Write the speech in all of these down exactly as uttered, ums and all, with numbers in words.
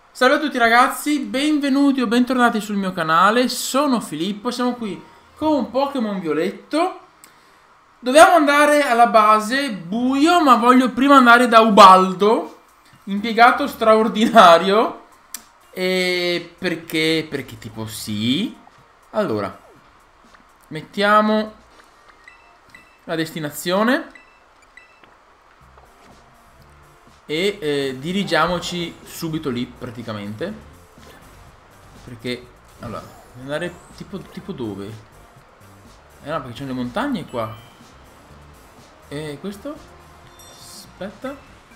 Salve a tutti ragazzi, benvenuti o bentornati sul mio canale, sono Filippo, siamo qui con un Pokémon violetto. Dobbiamo andare alla base, buio, ma voglio prima andare da Ubaldo, impiegato straordinario. E perché? Perché tipo sì. Allora, mettiamo la destinazione e eh, dirigiamoci subito lì praticamente. Perché allora andare tipo, tipo dove? Eh no, perché c'è le montagne qua. E questo? Aspetta.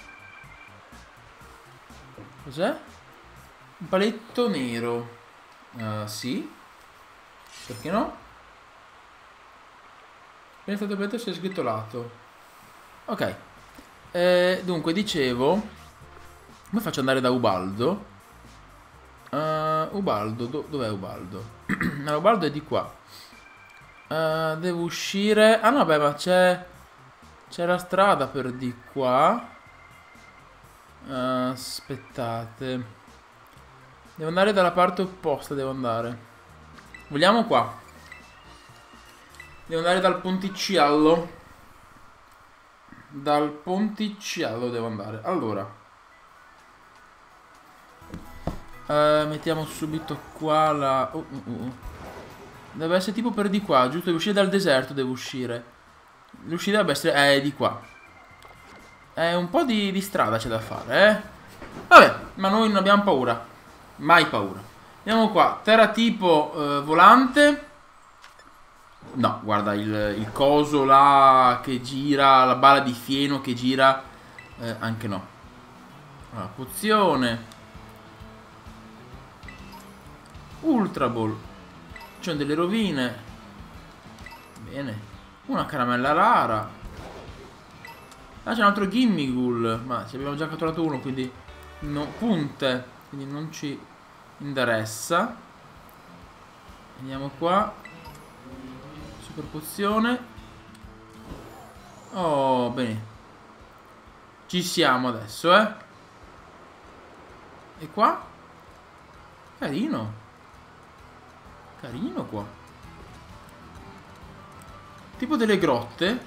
Cos'è? Un paletto nero. Uh, sì. Perché no? Appena stato aperto si è sgretolato. Ok. Eh, dunque, dicevo, come faccio ad andare da Ubaldo? Uh, Ubaldo, do dov'è Ubaldo? Allora, Ubaldo è di qua. Uh, devo uscire. Ah no, beh, ma c'è. C'è la strada per di qua. Uh, aspettate. Devo andare dalla parte opposta, devo andare. Vogliamo qua. Devo andare dal ponticello. Dal ponticello devo andare. Allora. Uh, mettiamo subito qua la... Uh, uh, uh. Deve essere tipo per di qua, giusto? Devo uscire dal deserto, devo uscire. L'uscita deve essere... Eh, di qua. È un po' di, di strada c'è da fare, eh. Vabbè, ma noi non abbiamo paura. Mai paura. Andiamo qua. Terra tipo eh, volante. No, guarda, il, il coso là che gira, la bala di fieno che gira. Eh, anche no. Allora, pozione. Ultra Ball. Ci sono delle rovine. Bene. Una caramella rara. Ah, c'è un altro Gimmighoul. Ma ci abbiamo già catturato uno, quindi no, punte. Quindi non ci interessa. Andiamo qua. Super pozione. Oh, bene. Ci siamo adesso, eh. E qua? Carino. Carino qua. Tipo delle grotte.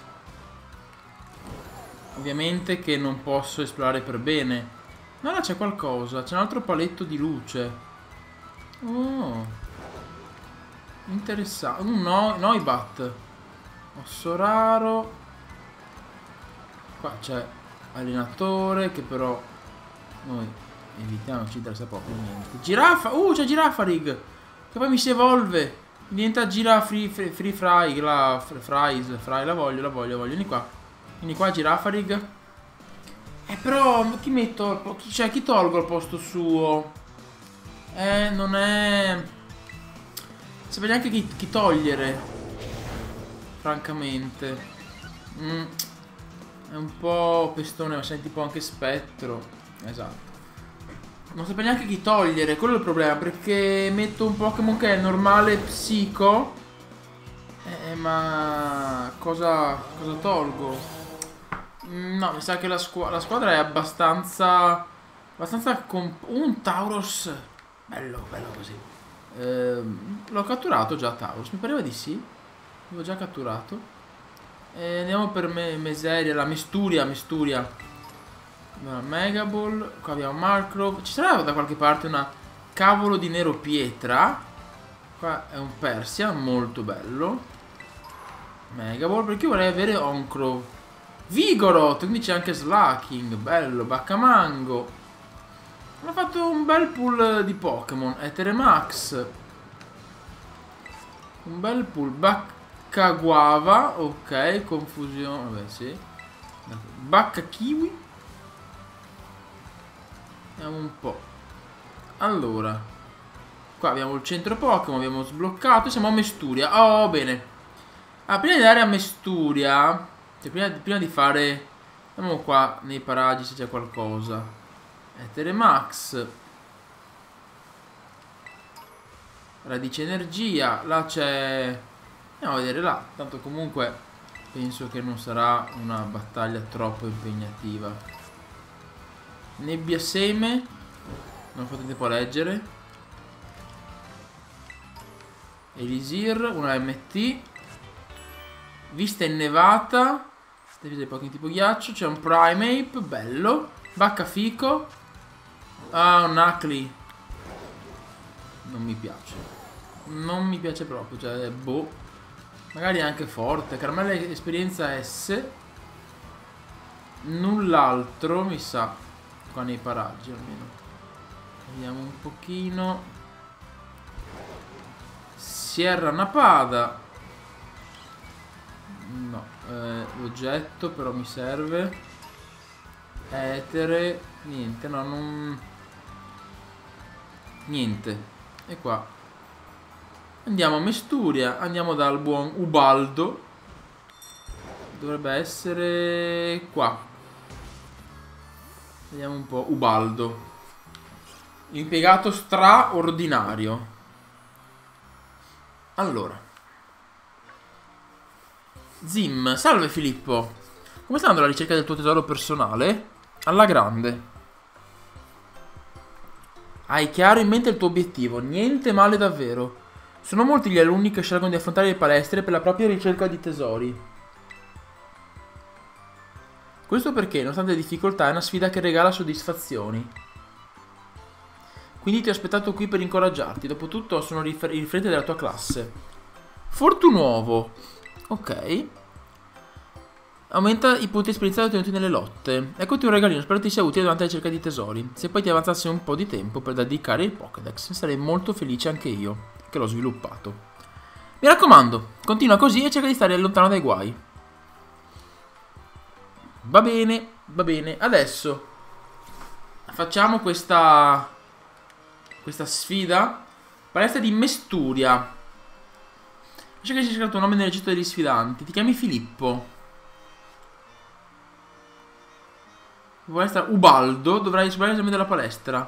Ovviamente che non posso esplorare per bene. Ma là c'è qualcosa. C'è un altro paletto di luce. Oh. Interessante. Un no Noibat. Osso raro. Qua c'è allenatore che però noi evitiamo, ci interessa proprio niente. Giraffa. Uh, c'è Girafarig. Che poi mi si evolve. Diventa Girafree free, free Fry. La Fries. Fry. La voglio, la voglio, la voglio. Vieni qua. Vieni qua, Girafarig. Eh, però, chi metto? Cioè, chi tolgo al posto suo? Eh, non è... Non sapete neanche chi, chi togliere. Francamente. Mm. È un po' pestone, ma sei tipo anche spettro. Esatto. Non sapevo neanche chi togliere, quello è il problema, perché metto un Pokémon che è normale psico. Eh, ma cosa, cosa tolgo? No, mi sa che la, squ la squadra è abbastanza... Abbastanza... Un Tauros. Bello, bello così. Eh, l'ho catturato già Tauros, mi pareva di sì. L'ho già catturato. E andiamo per me Meseria, la Mesturia, Mesturia. Mega Ball. Qua abbiamo Markrov. Ci sarà da qualche parte una cavolo di nero pietra. Qua è un Persia, molto bello. Mega Ball, perché io vorrei avere Onkrov. Vigoroth, quindi c'è anche Slaking. Bello, Baccamango. Hanno fatto un bel pool di Pokémon. Eteremax. Un bel pool. Baccaguava. Ok, confusione. Vabbè, sì. Baccakiwi. Vediamo un po'. Allora, qua abbiamo il centro Pokémon, abbiamo sbloccato, siamo a Mesturia. Oh, bene. Ah, prima di andare a Mesturia, cioè prima, prima di fare... Andiamo qua nei paraggi se c'è qualcosa. Eteremax. Radice energia. Là c'è... Andiamo a vedere là. Tanto comunque penso che non sarà una battaglia troppo impegnativa. Nebbia seme. Non ho fatto tempo a leggere. Elisir, una M T. Vista innevata. Deve Pokémon tipo ghiaccio. C'è un Primeape, bello. Baccafico. Ah, un Acli. Non mi piace. Non mi piace proprio. Cioè, boh. Magari è anche forte. Caramella esperienza S. Null'altro, mi sa. Qua nei paraggi almeno. Vediamo un pochino. Sierra Napada. No, eh, l'oggetto però mi serve. Etere. Niente, no, non... Niente. E qua. Andiamo a Mesturia. Andiamo dal buon Ubaldo. Dovrebbe essere qua. Vediamo un po'. Ubaldo. Impiegato straordinario. Allora. Zim. Salve Filippo. Come sta andando la ricerca del tuo tesoro personale? Alla grande. Hai chiaro in mente il tuo obiettivo. Niente male davvero. Sono molti gli alunni che scelgono di affrontare le palestre per la propria ricerca di tesori. Questo perché, nonostante le difficoltà, è una sfida che regala soddisfazioni. Quindi ti ho aspettato qui per incoraggiarti. Dopotutto sono il referente della tua classe. Fortunuovo. Ok. Aumenta i punti esperienziali ottenuti nelle lotte. Eccoti un regalino, spero ti sia utile durante la ricerca di tesori. Se poi ti avanzasse un po' di tempo per dedicare il Pokédex, sarei molto felice anche io, che l'ho sviluppato. Mi raccomando, continua così e cerca di stare lontano dai guai. Va bene, va bene. Adesso facciamo questa questa sfida. Palestra di Mesturia. C'è che c'è scritto un nome nel registro degli sfidanti. Ti chiami Filippo. Palestra Ubaldo. Dovrai superare l'esame della palestra.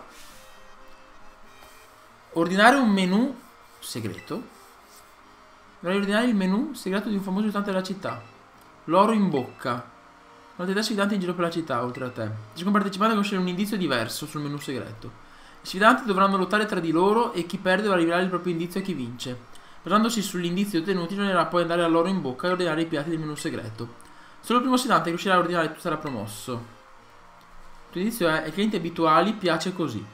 Ordinare un menù segreto. Dovrai ordinare il menù segreto di un famoso ristorante della città. L'oro in bocca. Quante sfidanti in giro per la città, oltre a te. Ciascun partecipante deve conoscere un indizio diverso sul menù segreto. I sfidanti dovranno lottare tra di loro e chi perde dovrà rivelare il proprio indizio a chi vince. Basandosi sugli indizi ottenuti, bisognerà poi andare all'oro in bocca e ordinare i piatti del menù segreto. Solo il primo sfidante che riuscirà a ordinare tutto sarà promosso. Il tuo indizio è: ai clienti abituali piace così.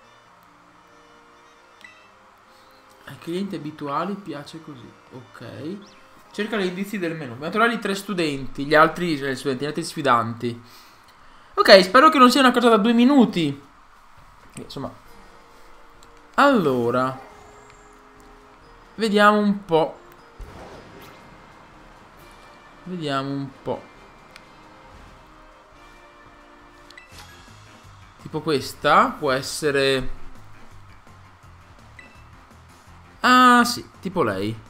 Ai clienti abituali piace così. Ok. Cerca gli indizi del menù. Dobbiamo trovare i tre studenti, gli altri, cioè, studenti, gli altri sfidanti. Ok, spero che non sia una cosa da due minuti. Insomma. Allora. Vediamo un po'. Vediamo un po'. Tipo questa può essere... Ah, sì, tipo lei.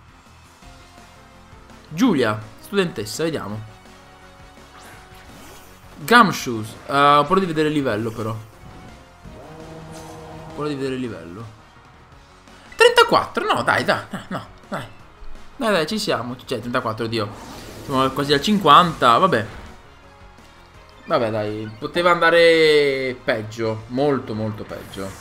Giulia, studentessa, vediamo. Gumshoes. Uh, ho paura di vedere il livello, però. Ho paura di vedere il livello. trentaquattro, no, dai, dai, no, dai. Dai, dai, ci siamo. Cioè, trentaquattro, oddio. Siamo quasi al cinquanta, vabbè. Vabbè, dai, poteva andare peggio. Molto, molto peggio.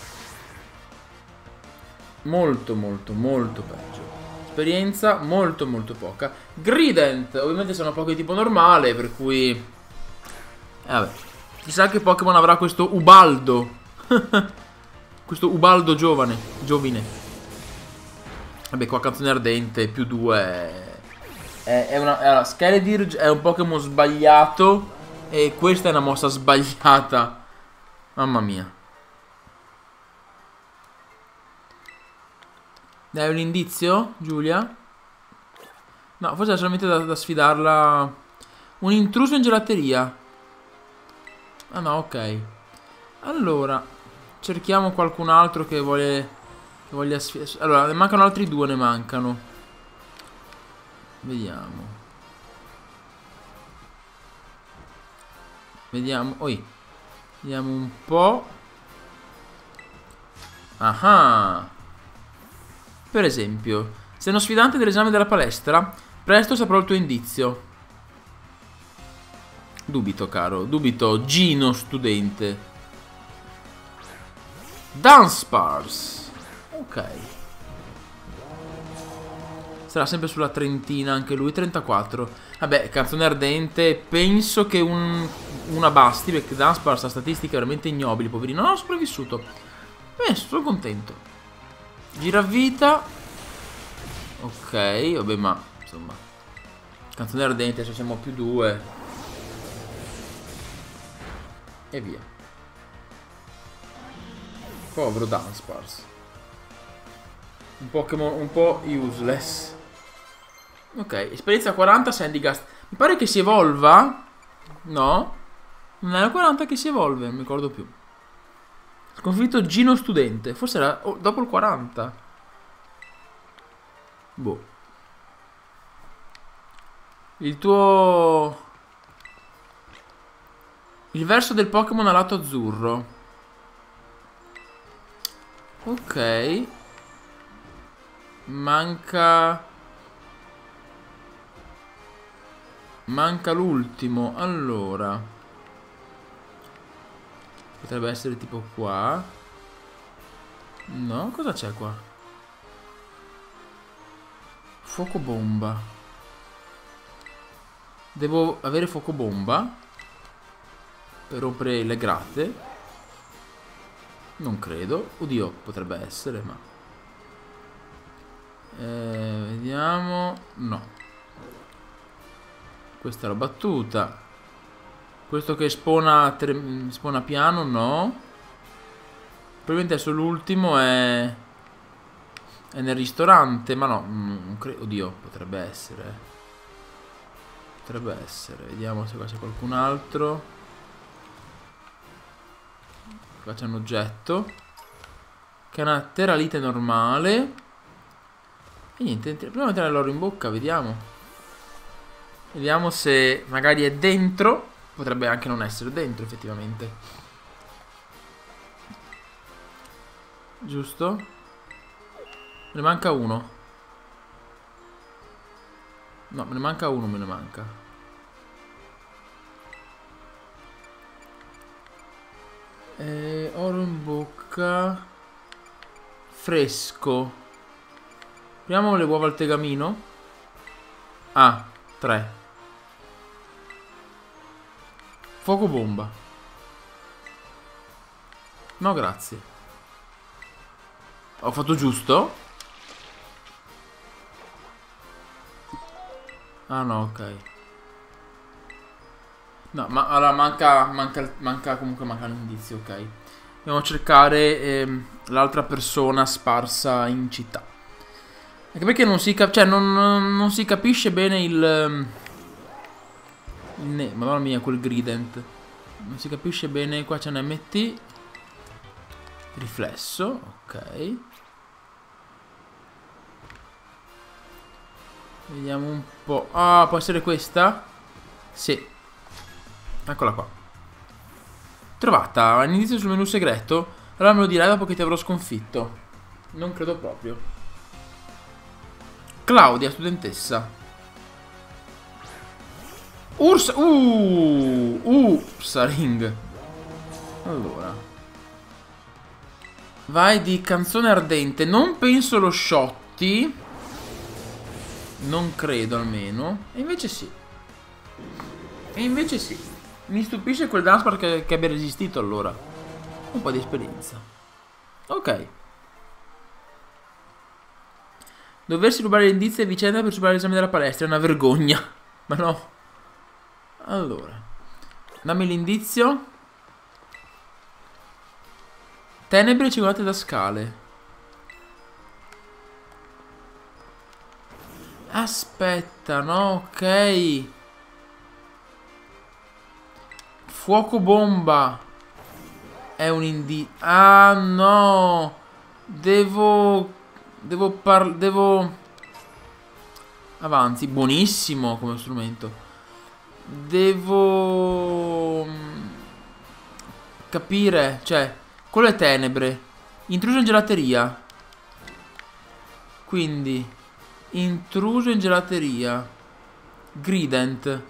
Molto, molto, molto peggio. Esperienza molto molto poca. Grident, ovviamente sono Pokémon tipo normale, per cui eh, vabbè. Chissà che Pokémon avrà questo Ubaldo. Questo Ubaldo giovane, giovine. Vabbè, qua canzone ardente più due è, è una allora, Skeledirge è un Pokémon sbagliato e questa è una mossa sbagliata. Mamma mia. Dai un indizio, Giulia? No, forse è solamente da, da sfidarla. Un intruso in gelateria. Ah no, ok. Allora, cerchiamo qualcun altro che vuole Che voglia sfidare. Allora, ne mancano altri due, ne mancano. Vediamo. Vediamo, oi. Vediamo un po'. Ah. Per esempio, sei uno sfidante dell'esame della palestra, presto saprò il tuo indizio. Dubito, caro, dubito, Gino studente. Dunsparce. Ok. Sarà sempre sulla trentina anche lui, trentaquattro. Vabbè, canzone ardente. Penso che un, una basti, perché Dunsparce ha statistiche veramente ignobili, poverino. No, ho sopravvissuto. Beh, sono contento. Giravita. Ok, vabbè, ma insomma, canzone ardente, adesso siamo più due. E via. Povero Dunsparce. Un Pokémon un po' useless. Ok, esperienza quaranta, Sandygast. Mi pare che si evolva. No? Non è la quaranta che si evolve, non mi ricordo più. Sconfitto Gino Studente. Forse era oh, dopo il quaranta. Boh. Il tuo... Il verso del Pokémon a lato azzurro. Ok. Manca... Manca l'ultimo. Allora, potrebbe essere tipo qua. No, cosa c'è qua? Fuoco bomba. Devo avere fuoco bomba per rompere le grate? Non credo. Oddio, potrebbe essere, ma... Eh, vediamo... No. Questa l'ho battuta. Questo che spona, spona piano, no. Probabilmente adesso l'ultimo è... È nel ristorante, ma no, non credo. Oddio, potrebbe essere. Potrebbe essere. Vediamo se qua c'è qualcun altro. Qua c'è un oggetto. Che è una teralite normale. E niente, prima mettere l'oro in bocca, vediamo. Vediamo se magari è dentro. Potrebbe anche non essere dentro, effettivamente. Giusto? Me ne manca uno. No, me ne manca uno, me ne manca. Eh, oro in bocca. Fresco. Apriamo le uova al tegamino. Ah, tre. Fuoco bomba. No, grazie. Ho fatto giusto? Ah no, ok. No, ma allora manca, manca, manca comunque manca l'indizio, ok. Dobbiamo cercare ehm, l'altra persona sparsa in città. Anche perché non si, cap cioè, non, non si capisce bene il... il ne Madonna mia, quel grident. Non si capisce bene. Qua c'è un M T. Riflesso, ok. Vediamo un po'. Ah, può essere questa? Sì. Eccola qua. Trovata. Un indizio sul menu segreto. Allora me lo dirai dopo che ti avrò sconfitto. Non credo proprio. Claudia, studentessa. Ursa. Uh. Ursaring. Allora. Vai di canzone ardente. Non penso lo Shotti. Non credo almeno. E invece sì. E invece sì. Mi stupisce quel Dunsparce che, che abbia resistito allora. Un po' di esperienza. Ok. Doversi rubare l'indizi a vicenda per superare l'esame della palestra è una vergogna. Ma no. Allora. Dammi l'indizio. Tenebre circolate da scale. Aspetta, no, ok. Fuoco bomba. È un indizio. Ah, no. Devo... Devo par... Devo... Avanzi. Buonissimo come strumento. Devo... Capire. Cioè, quello è tenebre. Intruso in gelateria. Quindi... Intruso in gelateria. Grident.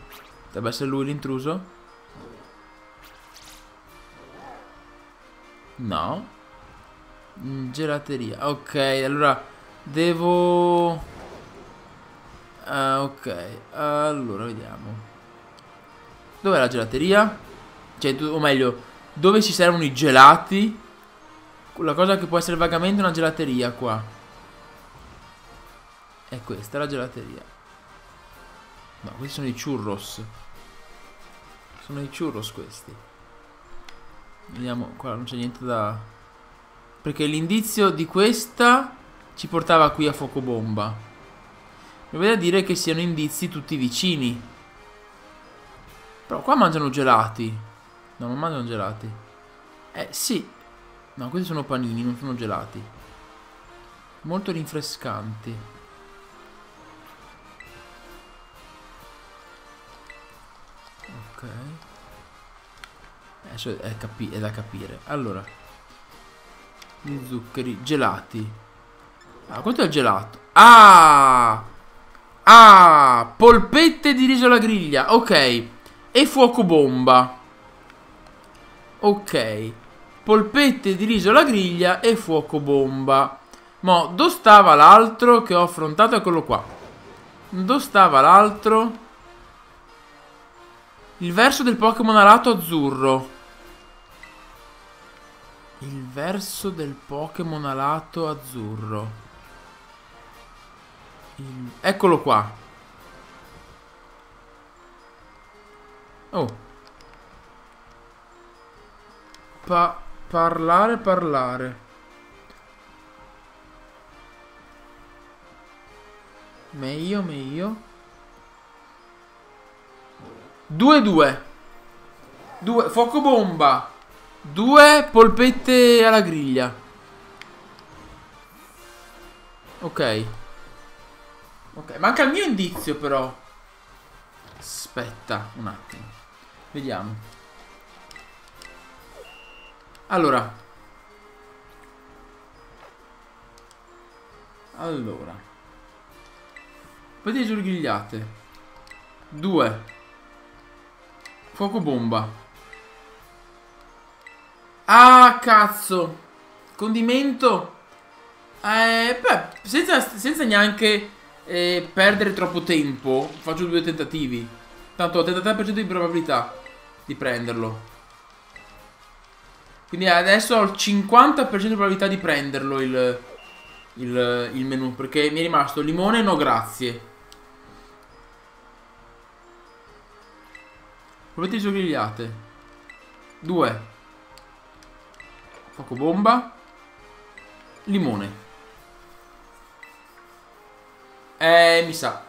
Deve essere lui l'intruso. No. Gelateria. Ok, allora devo... Uh, ok, allora vediamo. Dov'è la gelateria? Cioè, o meglio, dove si servono i gelati? La cosa che può essere vagamente una gelateria qua. È questa la gelateria. No, questi sono i churros. Sono i churros questi. Vediamo, qua non c'è niente da... Perché l'indizio di questa ci portava qui a fuoco bomba. Mi viene da dire che siano indizi tutti vicini. Però qua mangiano gelati. No, non mangiano gelati. Eh, sì. No, questi sono panini, non sono gelati. Molto rinfrescanti. Ok. Adesso è, capi è da capire. Allora, gli zuccheri gelati. Ah, quanto è il gelato? Ah! Ah! Polpette di riso alla griglia. Ok. E fuoco bomba. Ok. Polpette di riso alla griglia e fuoco bomba. Mo, dove stava l'altro che ho affrontato? Eccolo qua. Dove stava l'altro? Il verso del Pokémon alato azzurro. Il verso del Pokémon alato azzurro. Il... Eccolo qua. Oh. Pa parlare, parlare. Meglio, meglio. Due, due. Due, fuoco bomba. Due polpette alla griglia. Ok. Ok, manca il mio indizio però. Aspetta un attimo. Vediamo. Allora. Allora. Polpette surghigliate. Due. Fuoco bomba. Ah, cazzo. Condimento. Eh, beh, senza, senza neanche eh, perdere troppo tempo, faccio due tentativi. Tanto ho trentatré per cento di probabilità di prenderlo. Quindi adesso ho il cinquanta per cento di probabilità di prenderlo il, il, il menù. Perché mi è rimasto limone no grazie. Polpette surghigliate. Due. Fuoco bomba. Limone. Eh, mi sa.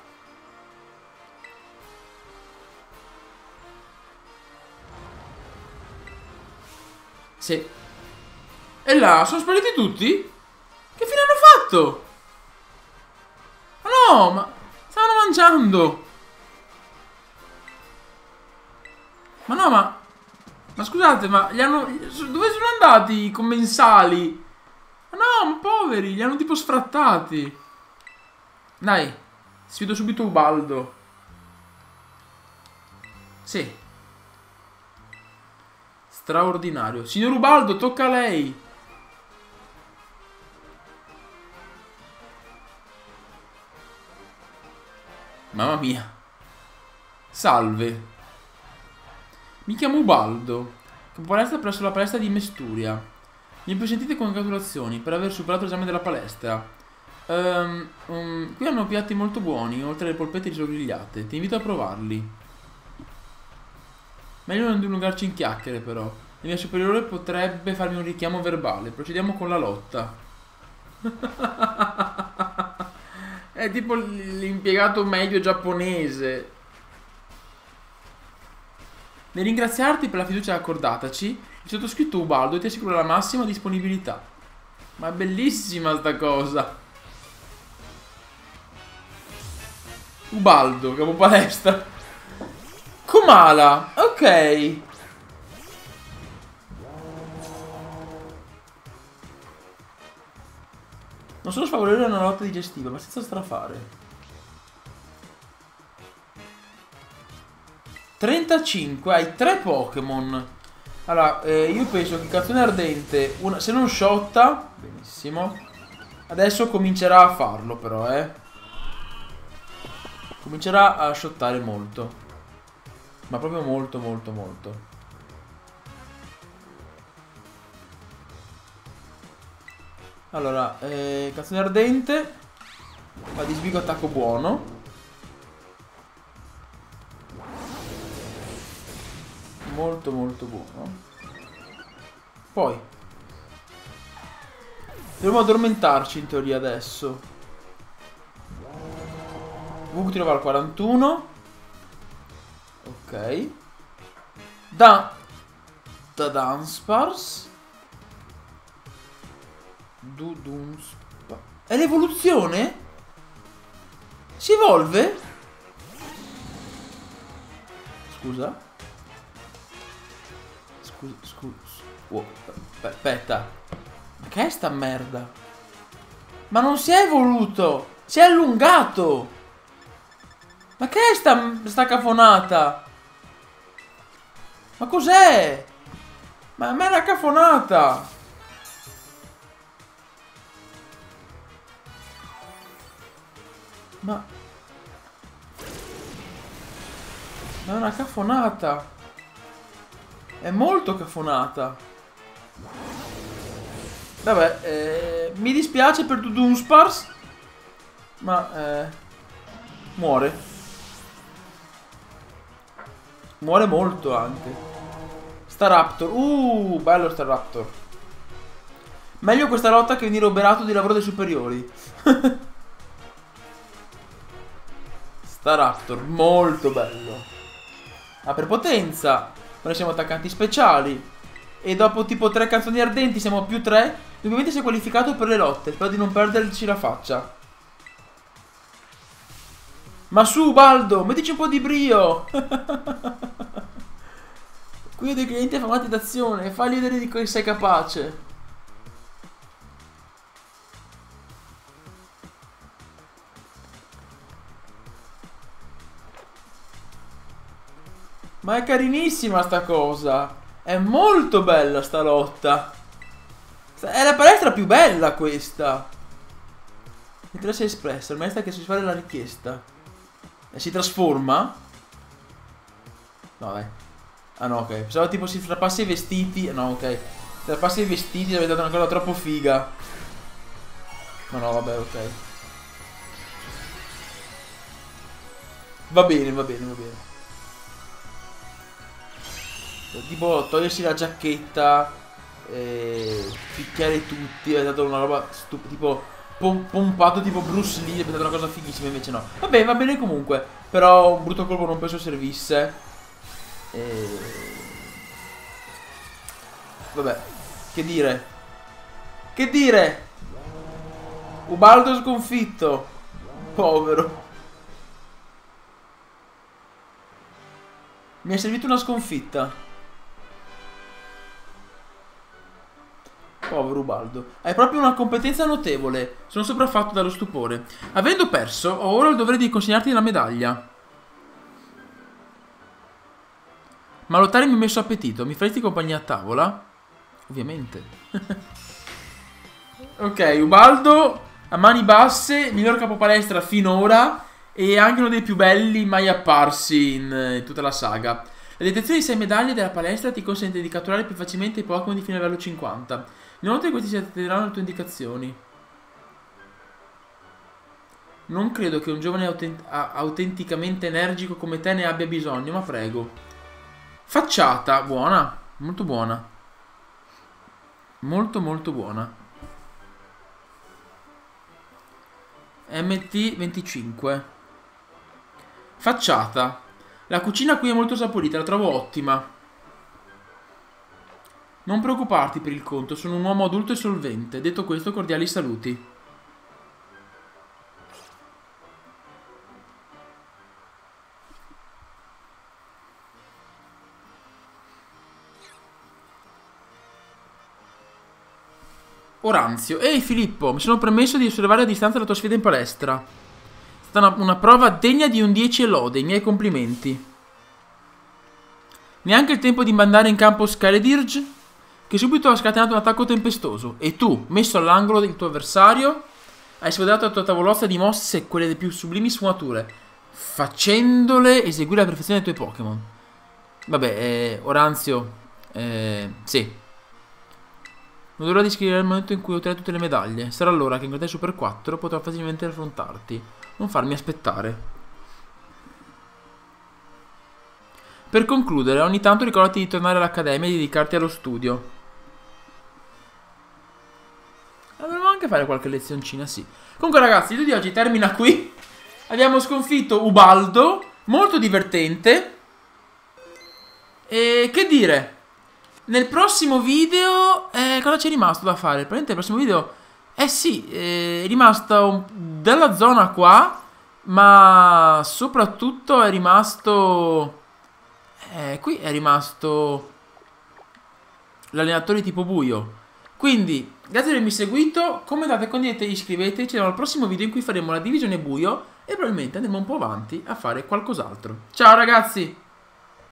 Sì. E là, sono spariti tutti? Che fine hanno fatto? Ma no, ma stavano mangiando. Ma no, ma... Ma scusate, ma gli hanno... Dove sono andati i commensali? Ma no, ma poveri, li hanno tipo sfrattati. Dai, sfido subito Ubaldo. Sì. Straordinario. Signor Ubaldo, tocca a lei. Mamma mia. Salve. Mi chiamo Ubaldo, capo-palestra presso la palestra di Mesturia. Mi presentite congratulazioni per aver superato l'esame della palestra. Um, um, qui hanno piatti molto buoni, oltre alle polpette risogrigliate. Ti invito a provarli. Meglio non dilungarci in chiacchiere, però. Il mio superiore potrebbe farmi un richiamo verbale. Procediamo con la lotta. È tipo l'impiegato medio giapponese. Nel ringraziarti per la fiducia accordataci, il sottoscritto Ubaldo ti assicura la massima disponibilità. Ma è bellissima sta cosa. Ubaldo, capo palestra. Komala, ok. Non sono sfavorevole a una lotta digestiva, ma senza strafare. trentacinque, hai tre Pokémon. Allora, eh, io penso che Canzone Ardente, una, se non shotta, benissimo. Adesso comincerà a farlo però, eh. Comincerà a shottare molto. Ma proprio molto, molto, molto. Allora, eh, Canzone Ardente. Fa di sbigo attacco buono. Molto molto buono. Poi dovremmo addormentarci in teoria adesso. Vuk trova al quarantuno. Ok. Da Da Dunsparce. Du Dunspa È l'evoluzione? Si evolve? Scusa. Scusa, scusa. Oh, aspetta. Ma che è sta merda? Ma non si è evoluto! Si è allungato! Ma che è sta, sta cafonata? Ma cos'è? Ma a me è una cafonata! Ma... Ma è una cafonata! È molto cafonata. Vabbè, eh, mi dispiace per Dunsparce, ma eh, muore. Muore molto anche. Staraptor. Uh, bello Staraptor. Meglio questa lotta che venire oberato di lavoro dei superiori. Staraptor, molto bello. Ah, per potenza. Noi siamo attaccanti speciali. E dopo tipo tre canzoni ardenti siamo più tre. Ovviamente si è qualificato per le lotte. Spero di non perderci la faccia. Ma su Baldo, mettici un po' di brio. Qui ho dei clienti affamati d'azione. Fagli vedere di cui sei capace. Ma è carinissima sta cosa. È molto bella sta lotta. È la palestra più bella questa. Interesse espresso. Il maestro che si fa la richiesta. E si trasforma? No, dai. Ah no, ok. Pensavo tipo si trapassi i vestiti. No, ok. Trapassi i vestiti è diventata una cosa troppo figa. Ma no, vabbè, ok. Va bene, va bene, va bene. Tipo togliersi la giacchetta, eh, picchiare tutti, è stata una roba stupida, tipo pom pompato tipo Bruce Lee, è stata una cosa fighissima, invece no. Vabbè, va bene comunque, però un brutto colpo non penso servisse. E... Vabbè, che dire? Che dire? Ubaldo sconfitto. Povero. Mi è servito una sconfitta. Povero Ubaldo. Hai proprio una competenza notevole. Sono sopraffatto dallo stupore. Avendo perso, ho ora il dovere di consegnarti la medaglia. Ma lottare mi ha messo appetito. Mi faresti compagnia a tavola? Ovviamente. Ok, Ubaldo a mani basse, miglior capopalestra finora e anche uno dei più belli mai apparsi in, in tutta la saga. La detezione di sei medaglie della palestra ti consente di catturare più facilmente i Pokémon di fine livello cinquanta. Inoltre questi si attenderanno alle tue indicazioni. Non credo che un giovane autent autenticamente energico come te ne abbia bisogno, ma prego. Facciata, buona, molto buona. Molto molto buona. M T venticinque. Facciata. La cucina qui è molto saporita, la trovo ottima. Non preoccuparti per il conto, sono un uomo adulto e solvente. Detto questo, cordiali saluti. Oranzio. Ehi Filippo, mi sono permesso di osservare a distanza la tua sfida in palestra. È stata una, una prova degna di un dieci e lode, i miei complimenti. Neanche il tempo di mandare in campo Skyledirge, che subito ha scatenato un attacco tempestoso. E tu, messo all'angolo del tuo avversario, hai sfodato la tua tavolozza di mosse, quelle delle più sublimi sfumature, facendole eseguire alla perfezione i tuoi Pokémon. Vabbè, eh, Oranzio, eh, sì. Non dovrò descrivere il momento in cui otterrai tutte le medaglie. Sarà allora che in Great Super quattro potrò facilmente affrontarti. Non farmi aspettare. Per concludere, ogni tanto ricordati di tornare all'accademia e di dedicarti allo studio. Dovremmo anche fare qualche lezioncina, sì. Comunque ragazzi, il video di oggi termina qui. Abbiamo sconfitto Ubaldo, molto divertente. E che dire? Nel prossimo video, eh, cosa c'è rimasto da fare? Probabilmente nel prossimo video, eh sì, eh, è rimasta un, della zona qua, ma soprattutto è rimasto, eh, qui è rimasto l'allenatore tipo buio. Quindi, grazie per avermi seguito, commentate, condividete e iscrivetevi. Ci vediamo al prossimo video in cui faremo la divisione buio e probabilmente andremo un po' avanti a fare qualcos'altro. Ciao ragazzi!